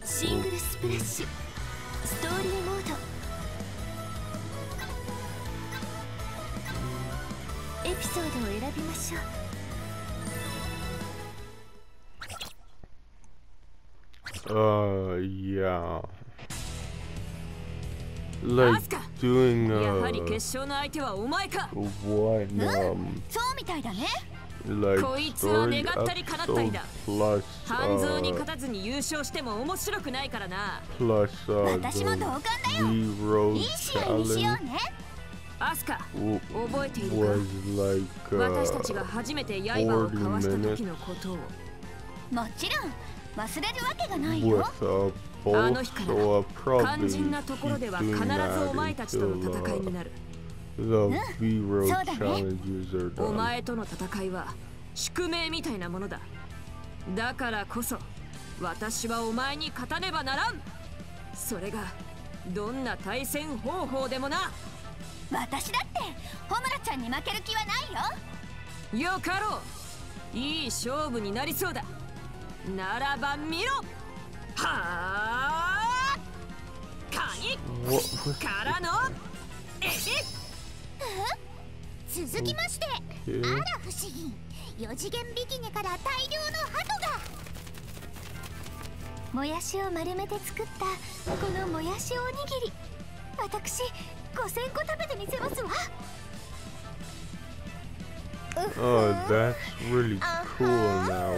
シングルスプラッシュストーリーモードエピソードを選びましょう。 Yeah. Like doing やはり決勝の相手はお前か。 one そうみたいだね。 like こいつは story 願ったり叶ったりだ。 plus 半蔵に勝たずに優勝しても面白くないからな。 plus 私も同感だよ。 V Road いい試合にしよ challenge うね。 アスカ、覚えている was like か。私たちが初めて刃を交わした時のことを。 もちろん忘れるわけがないよ。 with あの both, 日から so 肝 probably 心なところでは keep 必 doing ずお that 前たちとの until 戦いになる。 the V Road そうだね。 challenges are お done. 前との戦いは宿命みたいなものだ。だからこそ私はお前に勝たねばならん。それがどんな対戦方法でもな。 私だってホムラちゃんに負ける気はないよ。 よかろう。いい勝負になりそうだ。ならば見ろ。はあカニ What? からのえい。 続きまして、 Okay. あら不思議、4次元ビキニから大量の鳩が。もやしを丸めて作ったこのもやしおにぎり、私5000個食べてみせますわ。 Oh, that's really cool now.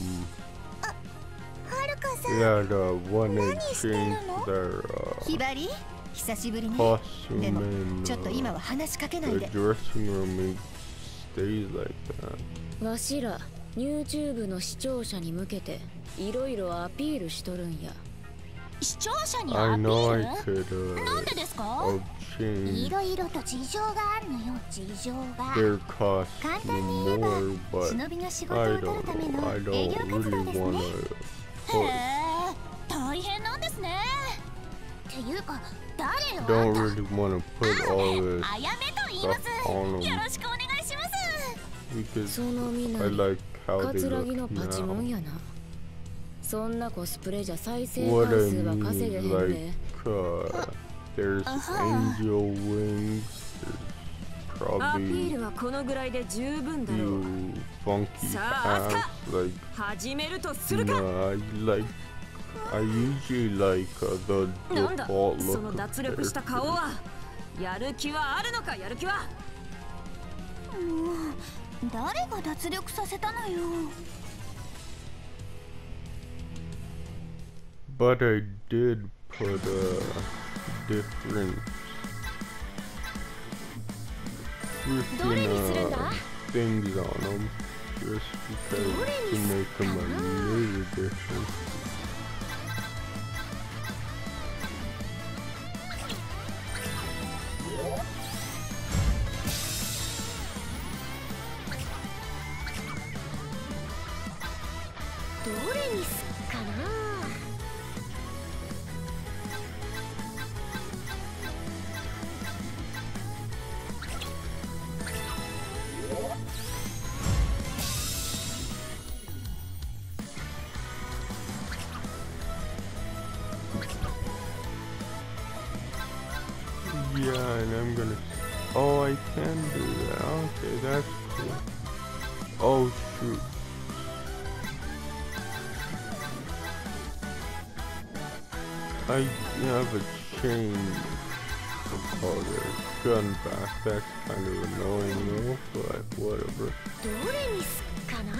はるかさん、 Yeah, the one that 何してる changed の？ their ひばり、久しぶりね。 costume でも in ちょっと今は話しかけない the で。 dressing room. It stays like that. わしら YouTube の視聴者に向けていろいろアピールしとるんや。 視聴者に I アピ know I ール？ could なんでですか？ change いろいろと事情があるのよ、事情が。 their 簡 costume 単に言えば more, but 忍びの仕事を I 取るため don't. の I 営 don't 業活動 really ですね。 want to へ put. え、大変なんですね。っていうか、誰よ？ Don't あんた。 really want to put all this あやめと言います。 stuff on よ them ろしくお願いします。 because そのみな I り like how カ they ツラ look ギのパチモン now. やな。そんなコスプレじゃ再生 What 回 I 数は稼げへ mean ん is で。 like there's angel wings. There's アピ probably ールはこのぐらいで十分だろう。 few funky さあ、 pants like 始めるとするか。 I usually like the なんだ default そ look の of 脱力した顔 characters. は。やる気はあるのか、やる気は。 誰が脱力させたのよ。 But I did put different どれにするんだ？ things on them just because to make them a little different. どれにすっかな。 Yeah, and I'm gonna. Oh, I can do that. Okay, that's cool. Oh shoot. I have a chain of their gun back. That's kind of annoying though, but whatever. どれにすっかな。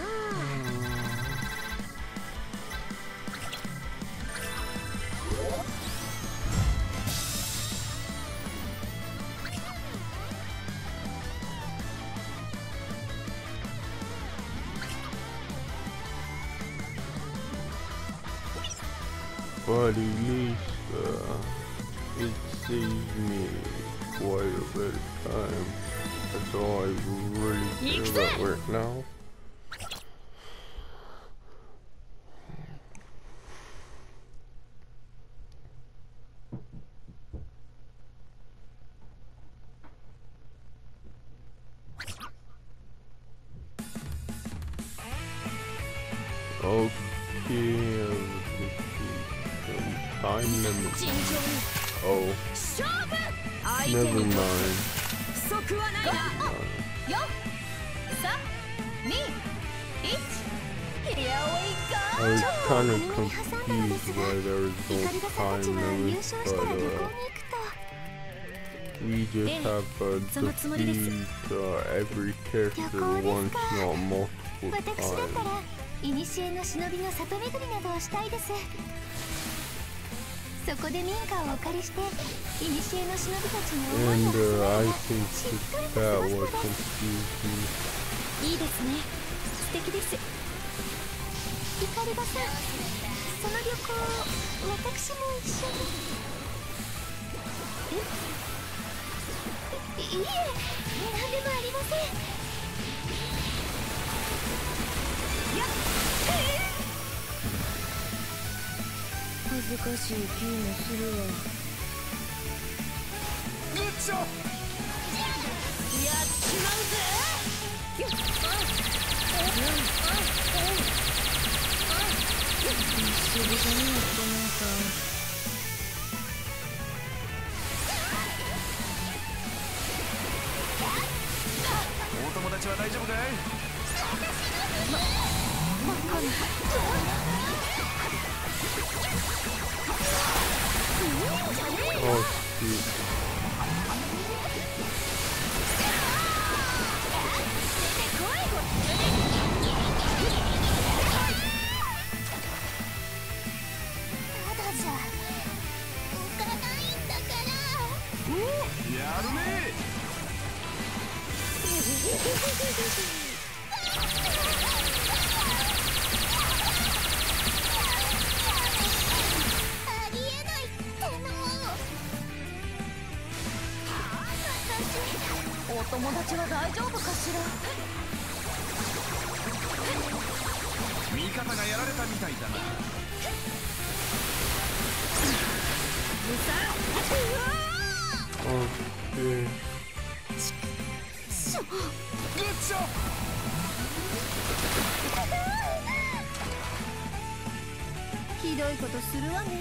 But at least it saves me quite a bit of time. That's all I really care about right now. Okay, let's see some time limit. 尋常に Oh, 勝負。相手 never に mind. 不足はないな。 4、3、2、1。Here we I go! was kind of 小耳に挟んだのです confused が why there was イ no カリガさんたち time は優 limit, 勝したら旅行に行く but と we just have to defeat every character once, not multiple 私だった times. ら古の忍びの里巡りなどをしたいです。そこで民家をお借りして古の忍びたちに思いを And 馳せな I がら think しっかりと that 過ごす what のです。 confused me. いいですね。素敵です。 イカリガさん、その旅行私も一緒に。いえ、何でもありません。 恥ずかしい気もするわ。 やっちまうぜ。 一緒にじゃねえってなんか。 お友達は大丈夫かい？ Oh, shoot. ただじゃ浮かないんだから。 やるね。 ありえないっての。私、 お友達は大丈夫かしら。 味方がやられたみたいだな。 Okay. グッジョブ。 ひどいことするわね。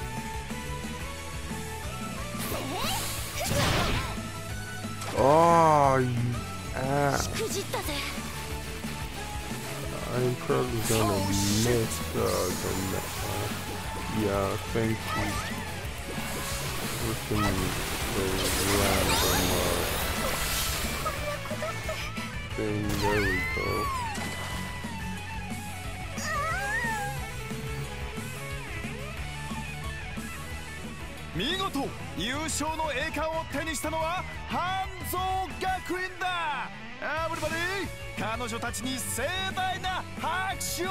Oh, you ass. くじったぜ。 I'm probably gonna miss yeah, thank you. Listen to the random thing. There we go. 見事優勝の栄冠を手にしたのは半蔵学院だ。エブリバディ、彼女たちに盛大な拍手を。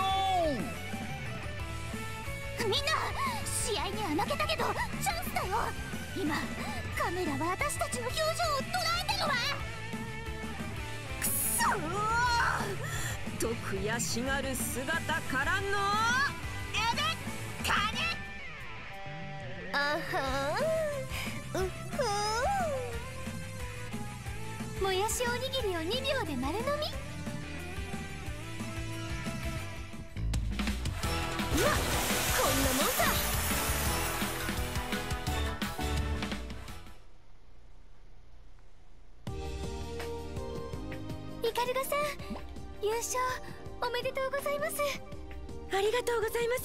みんな、試合には負けたけどチャンスだよ。今カメラは私たちの表情を捉えてるわ。 くそーと悔しがる姿からのエベッカニ。 あはーん、うっふー。もやしおにぎりを2秒で丸飲み。うわっ、こんなもんさ。イカルガさん、優勝おめでとうございます。 ありがとうございます。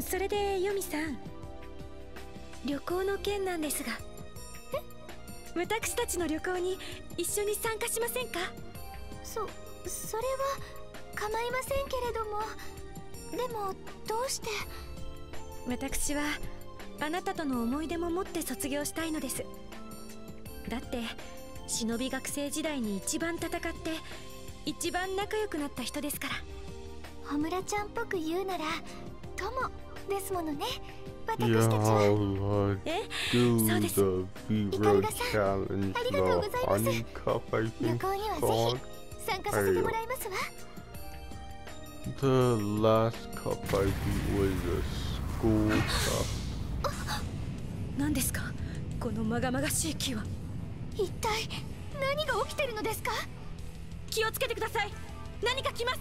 それでヨミさん、旅行の件なんですが、私たちの旅行に一緒に参加しませんか？ それは構いませんけれども。でもどうして？ 私はあなたとの思い出も持って卒業したいのです。だって忍び学生時代に一番戦って一番仲良くなった人ですから。 ホムラちゃんっぽく言うなら友ですものね、 Yeah, 私たちは。 I'll え、 do そうです。 the V-Road challenge, ありがとうご the ざいます。 Honey Cup, I 旅 think 行には it's ぜ called. ひ参加させてもらいますわ。 The last cup I beat was a school cup. 何ですかこのまがまがしい木は。 一体何が起きてるのですか？ 気をつけてください。何か来ます。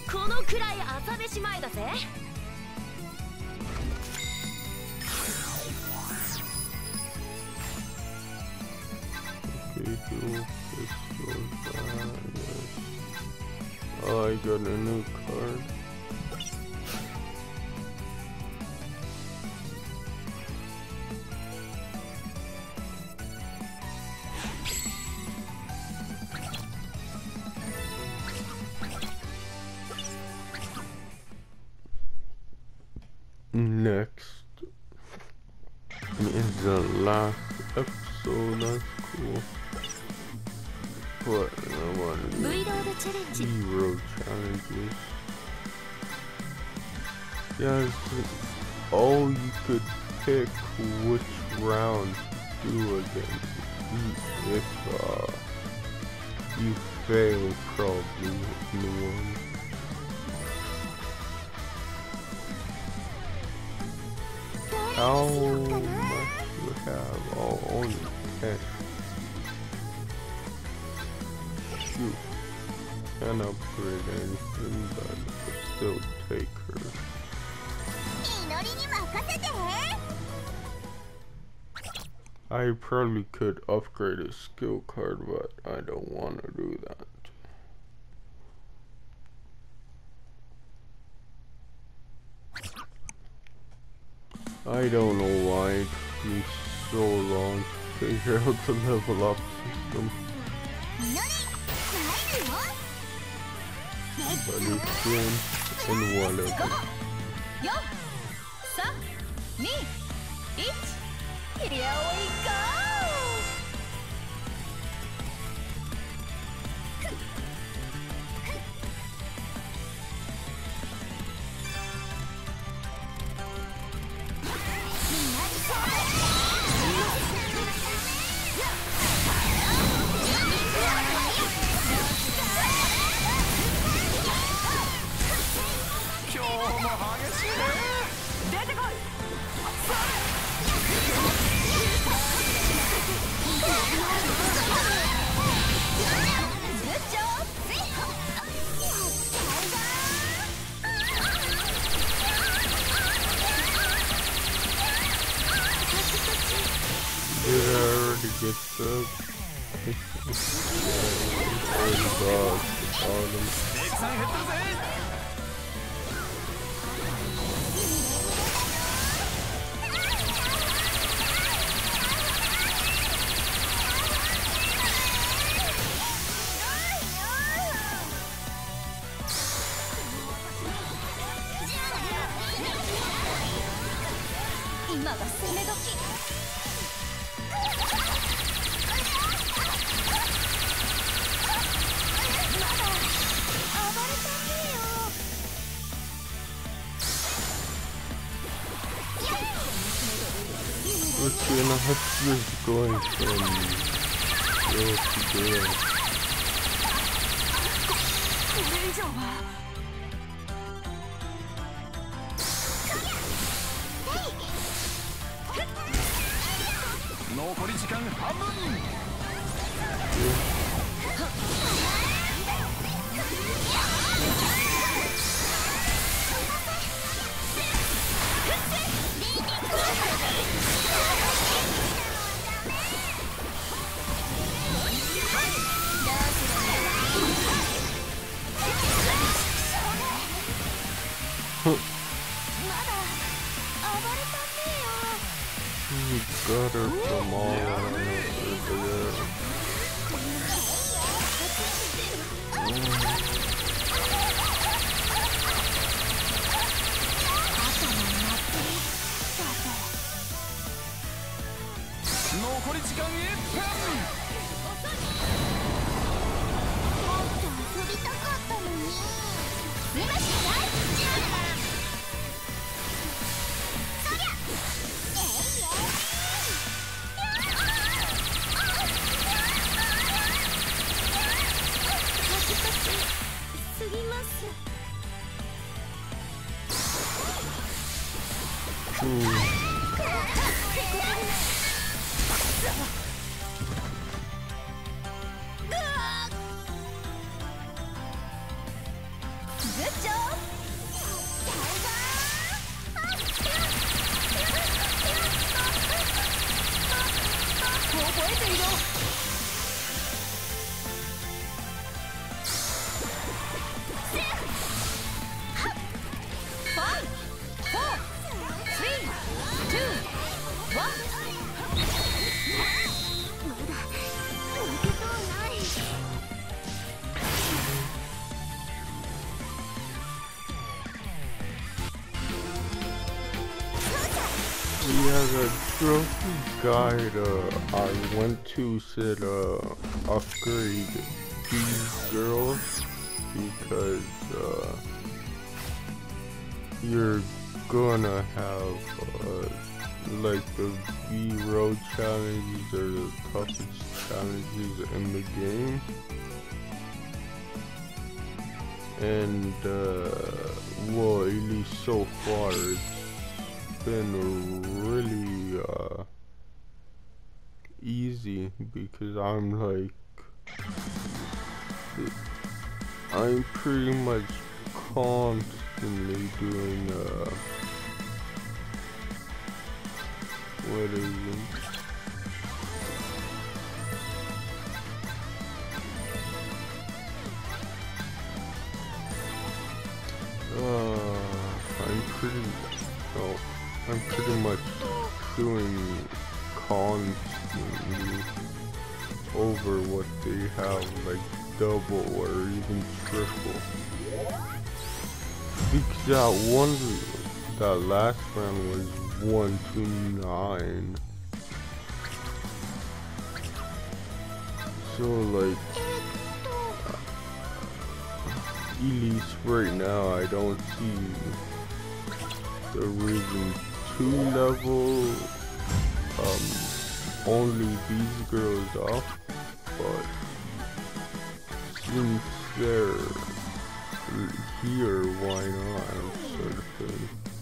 このくらい朝飯前だぜ。 Oh, I got a new card. Next is the last episode. That's cool. What I want to do hero challenges. Yes. Oh, you could pick which round to do again. If you fail, probably in the one. How much do you have? Oh, only 10. Shoot. Can't upgrade anything, but I'll still take her. I probably could upgrade a skill card, but I don't want to do that. I don't know why it took me so long to figure out the level up system. But it's in whatever. Here we go! 2.5 years going from girl to girl. Got her from all around over there. Good job! Yeah, the trophy guide I went to said upgrade these girls because you're gonna have like the V-Road challenges are the toughest challenges in the game. And well, at least so far it's been really easy because I'm pretty much constantly doing what is it? I'm pretty much doing constantly over what they have, like double or even triple. Because that last round was 1 to 9. So like, at least right now I don't see the Risen 2 level only these girls up, but since they're here, why not, sort of thing.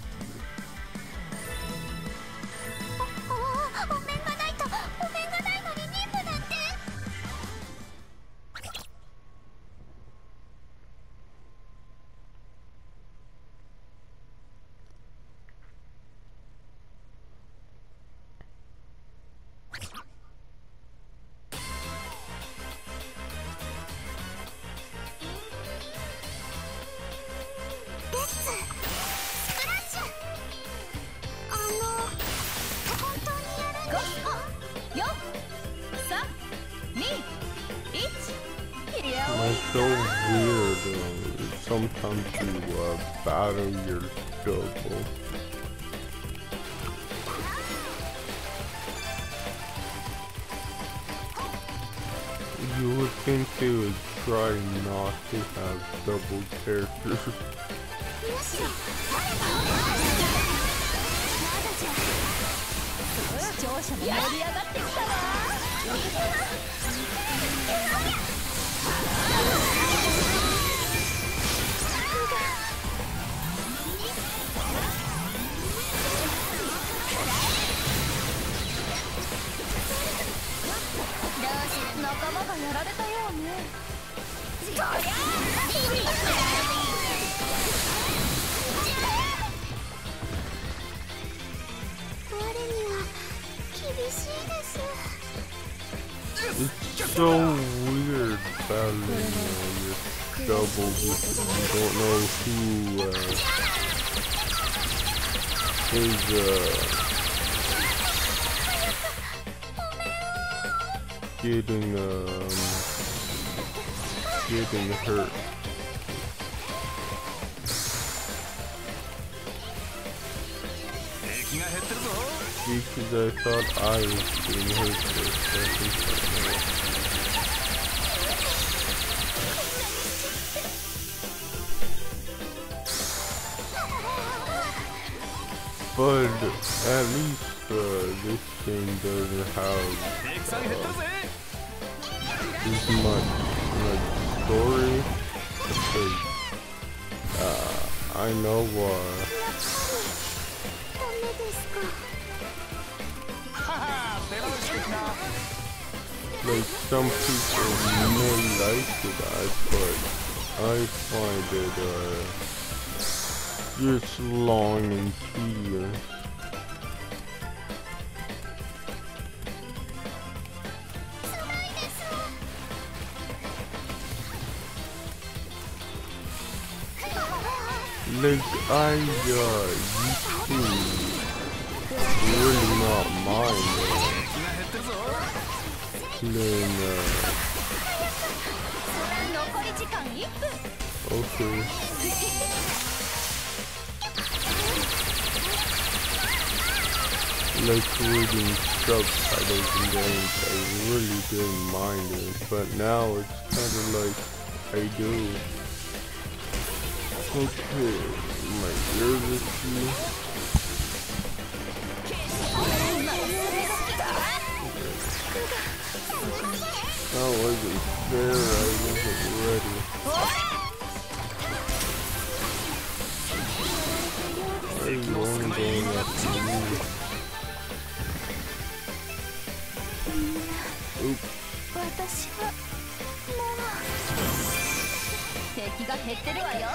It's so weird, sometimes you battle your double. You would think they would try not to have double characters. It's so weird battling your double because you don't know who is getting hurt. Because I thought I was being hurt for a second. But at least this game doesn't have as much story, because I know like some people may like it, but I find it just long and tedious. Like I used to really not mind playing okay. like reading subtitles in games. I really didn't mind it, but now it's kind of like I do. Okay, my ears itchy. That wasn't fair, I wasn't ready. Why are you only going after me? Oop. 私はもう敵が減ってるわよ。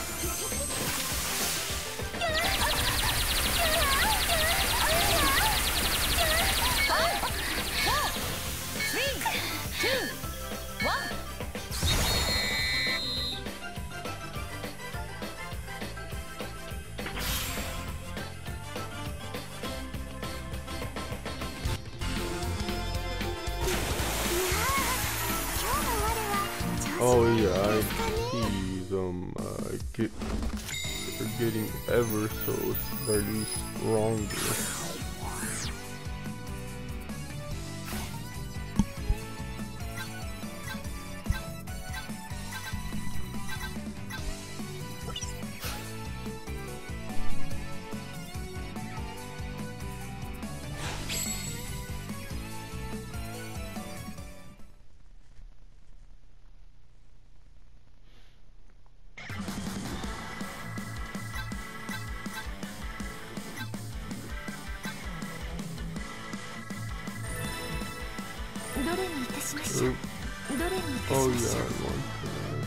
Oh yeah, I see them they're getting ever so slightly stronger. Oh yeah, I want that.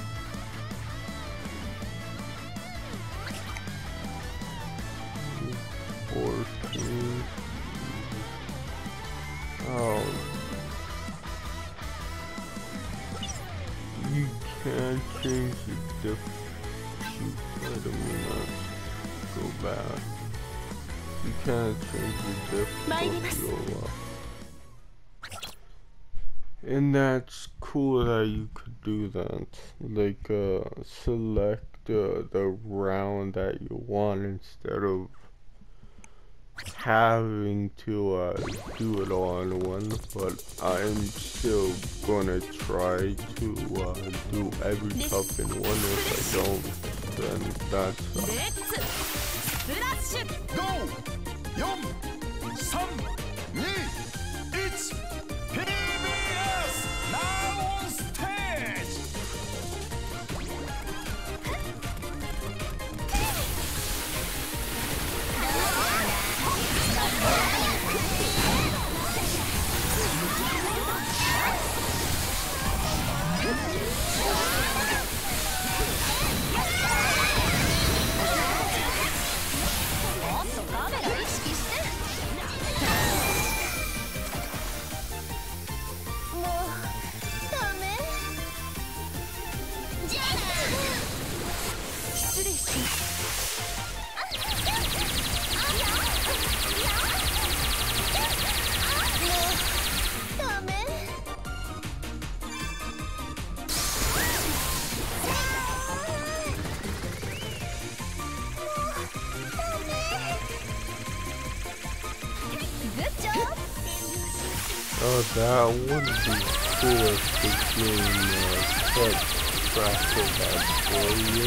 Oh. You can't change the difficulty. Wait a minute. Go back. You can't change the difficulty. And that's cool that you could do that. Like, select the round that you want instead of having to do it all in one. But I'm still gonna try to do every cup in one. If I don't, then that's Go! 4, 3, 2, 1 PBS now on stage! Oh, that would be cool if the game kept track of that for you.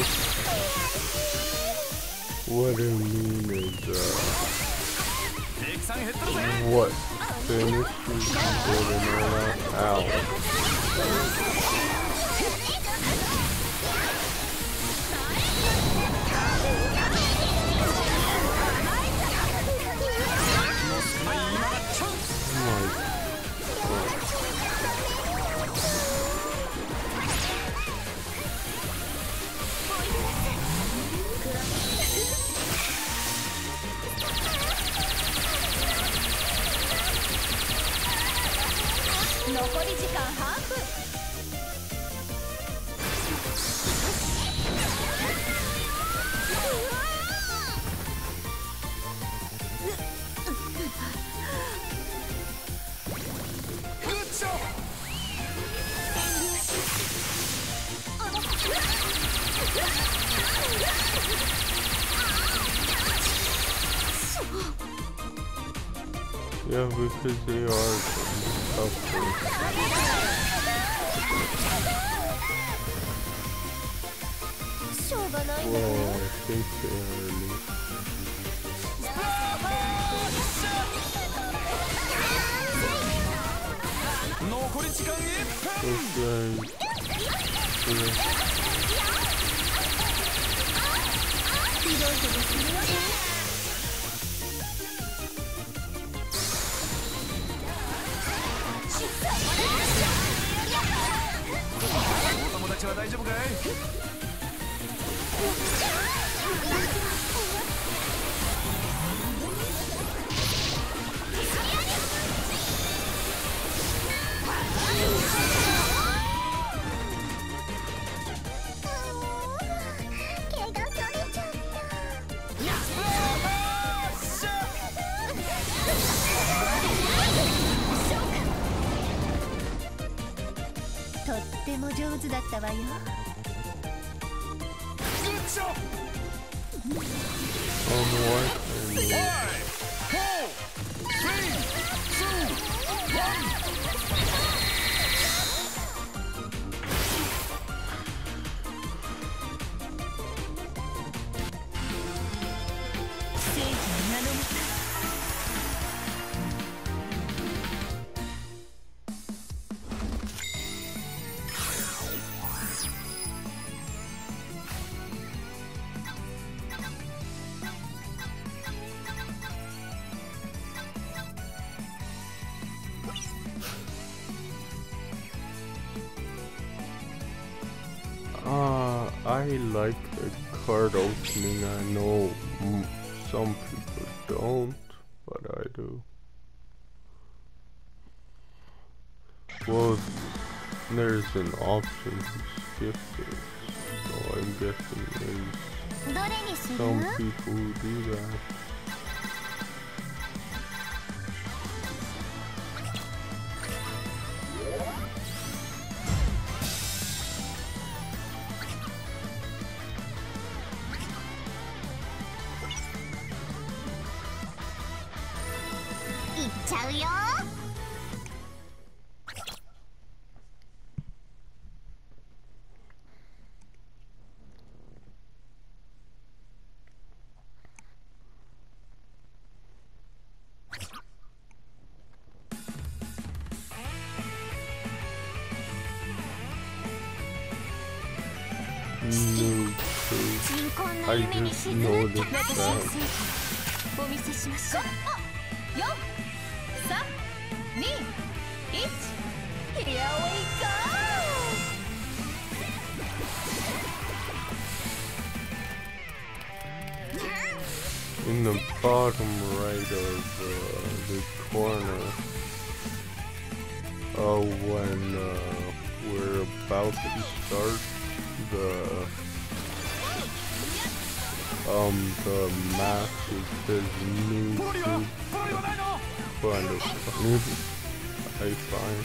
What I mean is, what finishes golden out. Yeah, because they are tougher. Well, I think they are elite. 残り時間1分。 Okay. Yeah. お友達は大丈夫かい？ とっても上手だったわよ。 I like the card opening. I know some people don't, but I do. Well, there's an option to skip it, so I'm guessing there's some people who do that. I just noticed that. お見せしましょう。4、3、2、1、Here we go! In the bottom right of the corner, when we're about to start the match, it says new tube. Kind of funny, I find.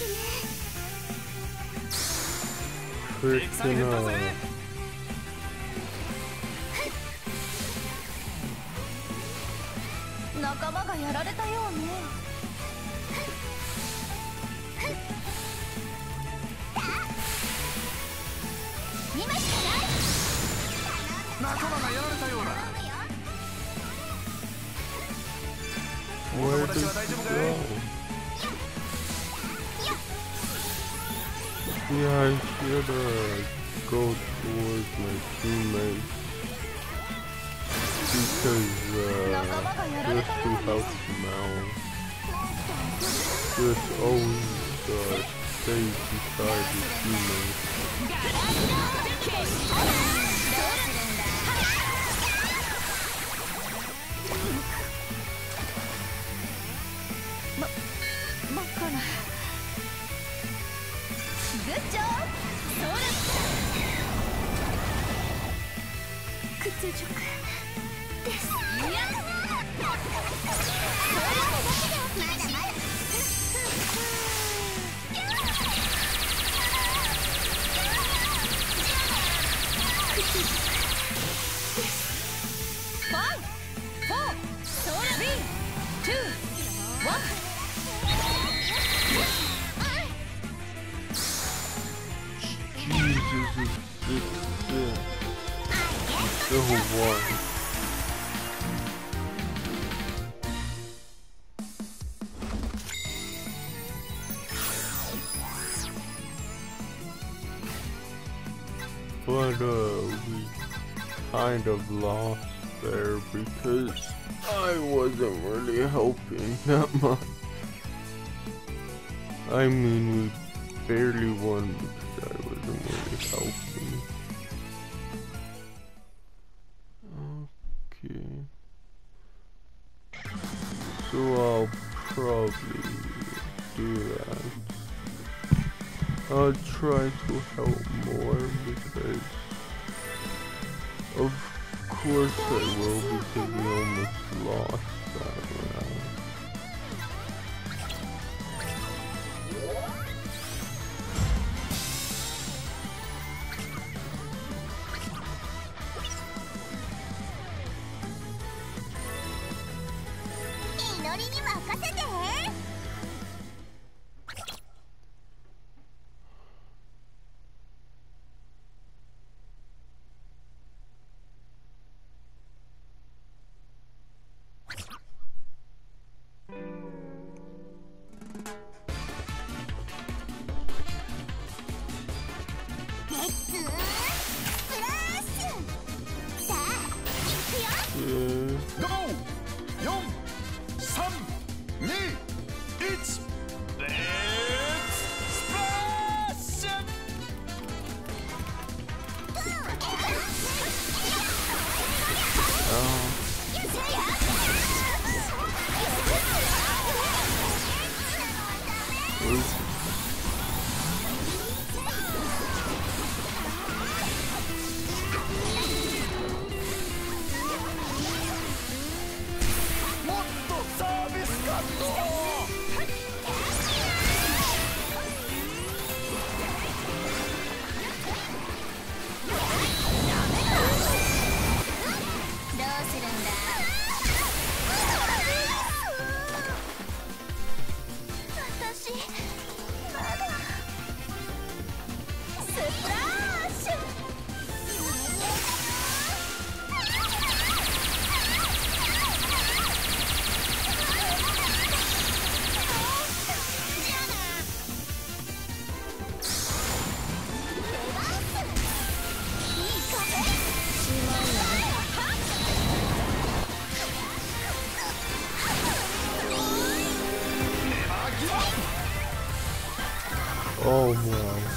仲間がやられたようね。今しかない。 仲間がやられたようだ。 Where did he go? Yeah, I should go towards my teammates because just to help them out. Just always stay beside your teammates. 'But we kind of lost there because I wasn't really helping that much. I mean, we barely won because I wasn't really helping. Okay. So I'll probably do that. I'll try to help more because of course I will because we almost lost that round. Oh my.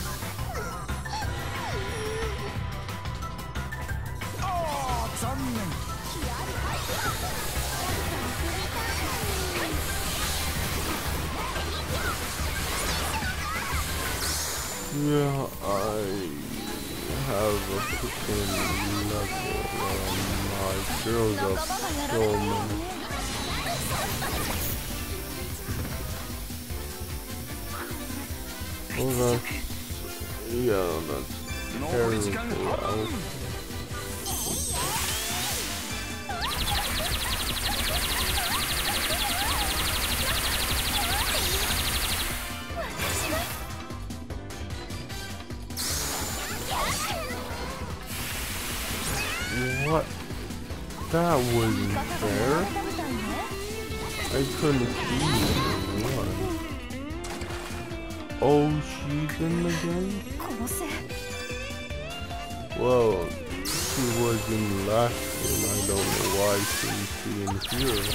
Yeah, I have a freaking level and my girls are so many. Well, that's terrible. What? That wasn't fair. I couldn't see what. Oh, she's in the game? Well, she was in the last game. I don't know why she's in here.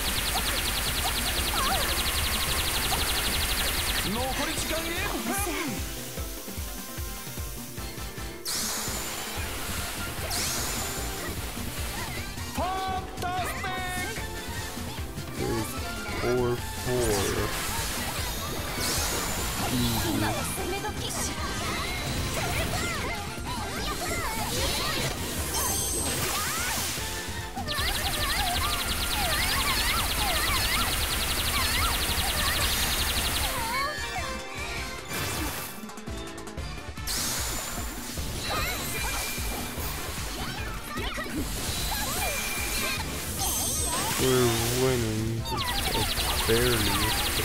Okay, 4-4. We're winning, just barely, so.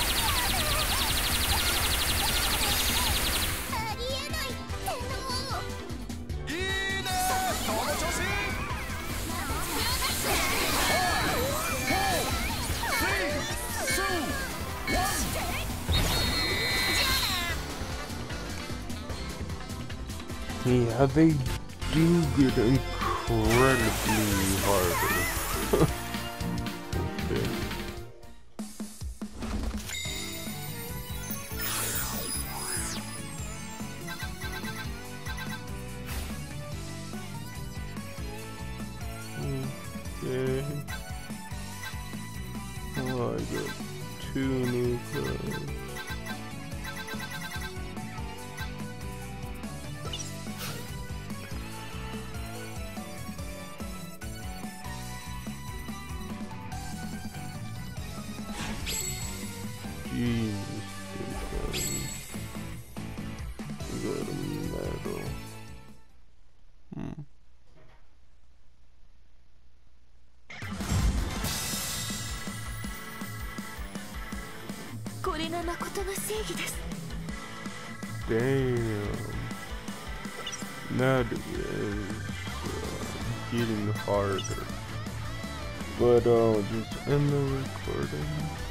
Yeah, they do get incredibly harder. Okay. Okay. Oh, I got 2 new cards. Jesus, we got a medal. Damn. That is getting harder. But just end the recording.